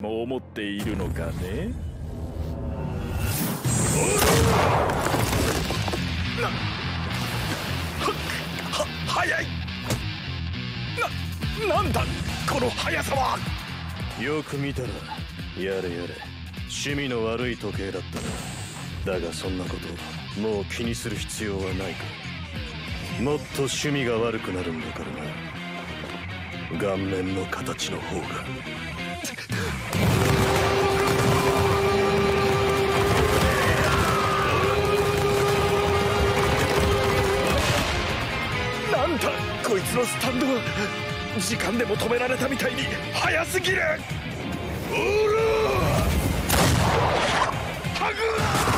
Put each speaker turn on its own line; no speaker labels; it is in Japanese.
も思っているのかね。速い。なんだこの速さは。
よく見たらやれやれ趣味の悪い時計だったな。だがそんなこともう気にする必要はないか。もっと趣味が悪くなるんだからな。顔面の形の方が。
なんだこいつのスタンドは。時間でも止められたみたいに速すぎる。おらハグー